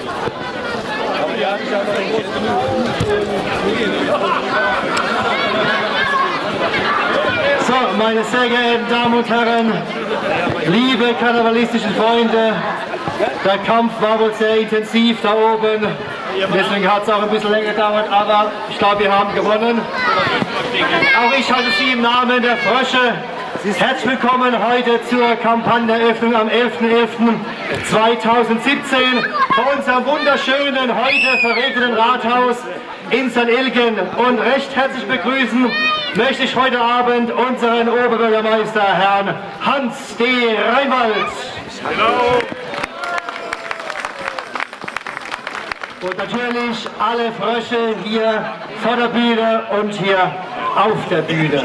So, meine sehr geehrten Damen und Herren, liebe karnevalistischen Freunde, der Kampf war wohl sehr intensiv da oben, deswegen hat es auch ein bisschen länger gedauert, aber ich glaube, wir haben gewonnen. Auch ich heiße Sie im Namen der Frösche herzlich willkommen heute zur Kampagneneröffnung am 11.11.2017 bei unserem wunderschönen, heute verregneten Rathaus in St. Ilgen. Und recht herzlich begrüßen möchte ich heute Abend unseren Oberbürgermeister, Herrn Hans D. Reinwald. Hallo. Und natürlich alle Frösche hier vor der Bühne und hier auf der Bühne.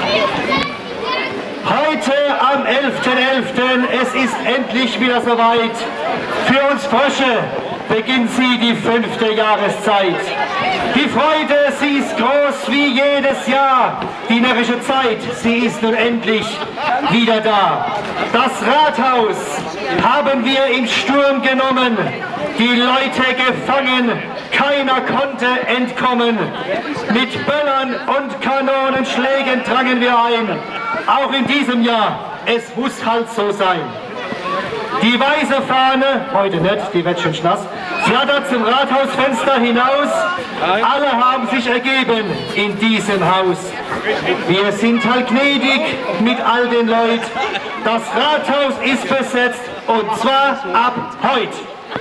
Heute am 11.11. es ist endlich wieder soweit. Für uns Frösche beginnt sie die 5. Jahreszeit. Die Freude, sie ist groß wie jedes Jahr. Die närrische Zeit, sie ist nun endlich wieder da. Das Rathaus haben wir im Sturm genommen, die Leute gefangen, keiner konnte entkommen. Mit Böllern und Kanonenschlägen drangen wir ein. Auch in diesem Jahr, es muss halt so sein. Die weiße Fahne, heute nicht, die wird schon nass, flattert zum Rathausfenster hinaus. Alle haben sich ergeben in diesem Haus. Wir sind halt gnädig mit all den Leuten. Das Rathaus ist besetzt und zwar ab heute.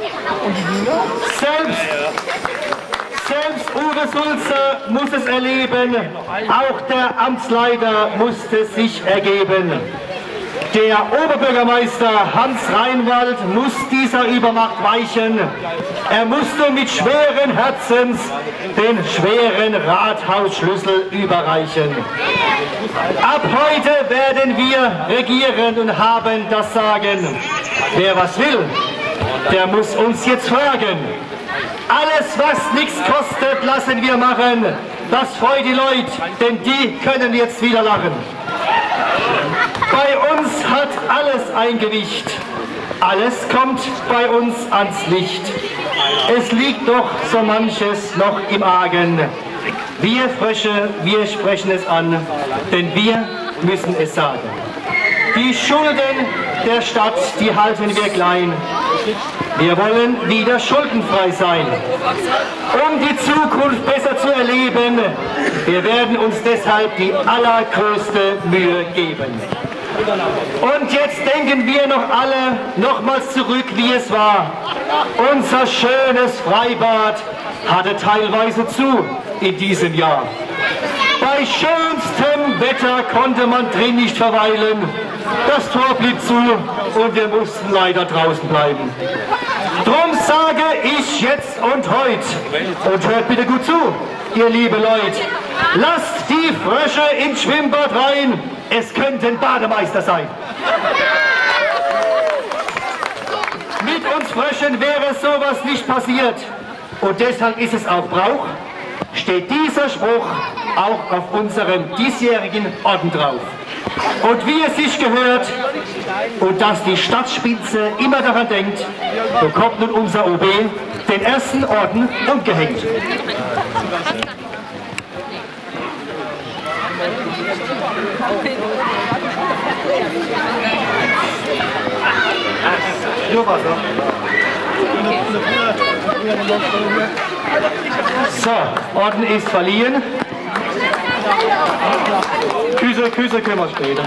Selbst Uwe Sulzer muss es erleben, auch der Amtsleiter musste sich ergeben. Der Oberbürgermeister Hans Reinwald muss dieser Übermacht weichen. Er musste mit schweren Herzens den schweren Rathausschlüssel überreichen. Ab heute werden wir regieren und haben das Sagen. Wer was will, der muss uns jetzt fragen. Alles, was nichts kostet, lassen wir machen. Das freut die Leute, denn die können jetzt wieder lachen. Bei uns hat alles ein Gewicht. Alles kommt bei uns ans Licht. Es liegt doch so manches noch im Argen. Wir Frösche, wir sprechen es an, denn wir müssen es sagen. Die Schulden der Stadt, die halten wir klein. Wir wollen wieder schuldenfrei sein. Um die Zukunft besser zu erleben, wir werden uns deshalb die allergrößte Mühe geben. Und jetzt denken wir noch alle nochmals zurück, wie es war. Unser schönes Freibad hatte teilweise zu in diesem Jahr. Bei schönstem Wetter konnte man drin nicht verweilen. Das Tor blieb zu und wir mussten leider draußen bleiben. Drum sage ich jetzt und heute, und hört bitte gut zu, ihr liebe Leute, lasst die Frösche ins Schwimmbad rein, es könnten Bademeister sein. Mit uns Fröschen wäre sowas nicht passiert und deshalb ist es auch Brauch, steht dieser Spruch auch auf unserem diesjährigen Orden drauf. Und wie es sich gehört und dass die Stadtspitze immer daran denkt, bekommt nun unser OB den ersten Orden umgehängt. So, Orden ist verliehen. Küsse können wir später.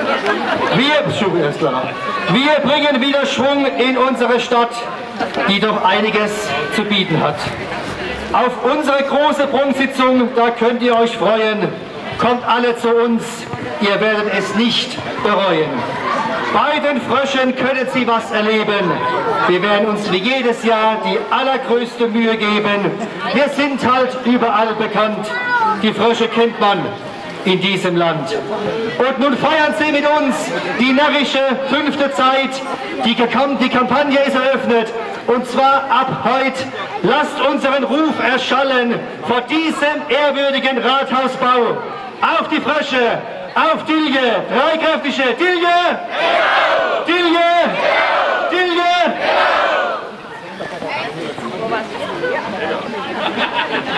Wir bringen wieder Schwung in unsere Stadt, die doch einiges zu bieten hat. Auf unsere große Prunksitzung, da könnt ihr euch freuen. Kommt alle zu uns, ihr werdet es nicht bereuen. Bei den Fröschen können Sie was erleben. Wir werden uns wie jedes Jahr die allergrößte Mühe geben. Wir sind halt überall bekannt. Die Frösche kennt man in diesem Land. Und nun feiern Sie mit uns die närrische 5. Zeit. Die Kampagne ist eröffnet. Und zwar ab heute. Lasst unseren Ruf erschallen vor diesem ehrwürdigen Rathausbau. Auf die Frösche, auf Dilje, dreikräftige Dilje! Dilje! Dilje!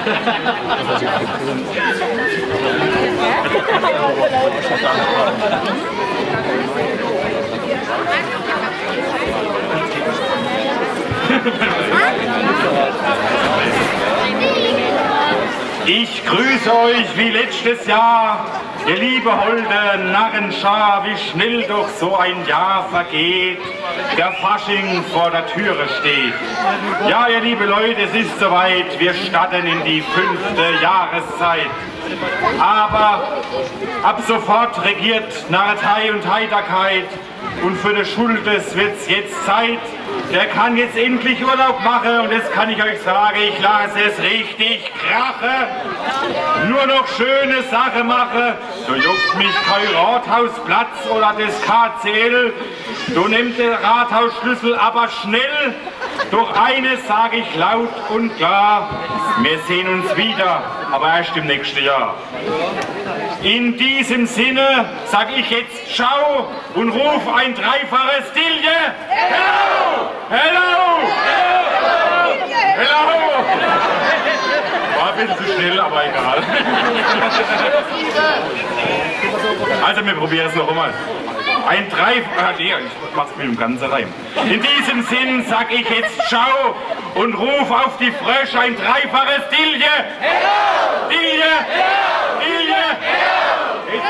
Ich grüße euch wie letztes Jahr, ihr liebe holde Narrenschar, wie schnell doch so ein Jahr vergeht, der Fasching vor der Türe steht. Ja, ihr liebe Leute, es ist soweit, wir starten in die 5. Jahreszeit. Aber ab sofort regiert Narretei und Heiterkeit und für die Schultes wird's jetzt Zeit. Der kann jetzt endlich Urlaub machen und das kann ich euch sagen, ich lasse es richtig krachen. Nur noch schöne Sache mache, so juckt mich kein Rathausplatz oder das KCL. Du nimmst den Rathausschlüssel aber schnell. Doch eines sage ich laut und klar, wir sehen uns wieder, aber erst im nächsten Jahr. In diesem Sinne sag ich jetzt Ciao und ruf ein dreifaches Stilje. Hello! Hello! Hello! War ein bisschen zu schnell, aber egal. Also wir probieren es noch einmal. Ein dreifaches, ich mach's mit dem ganzen Reim. In diesem Sinn sag ich jetzt Ciao und ruf auf die Frösche ein dreifaches Stilje. Hello! Stilje! Hello! Stilje! Hello!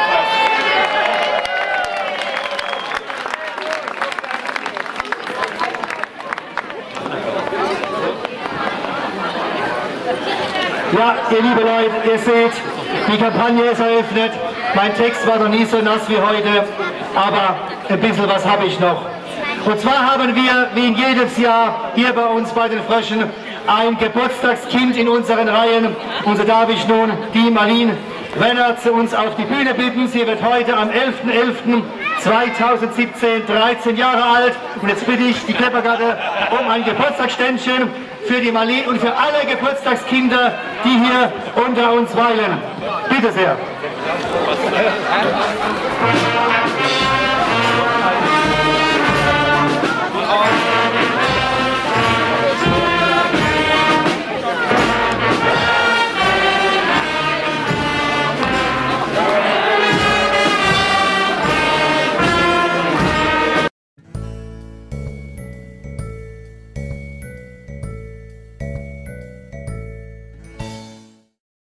Ja, ihr liebe Leute, ihr seht, die Kampagne ist eröffnet. Mein Text war noch nie so nass wie heute, aber ein bisschen was habe ich noch. Und zwar haben wir, wie in jedes Jahr, hier bei uns bei den Fröschen, ein Geburtstagskind in unseren Reihen. Und so darf ich nun die Marlene Wenner zu uns auf die Bühne bitten. Sie wird heute am 11.11.2017 13 Jahre alt. Und jetzt bitte ich die Kleppergarde um ein Geburtstagsständchen für die Marlene und für alle Geburtstagskinder, die hier unter uns weilen. Bitte sehr.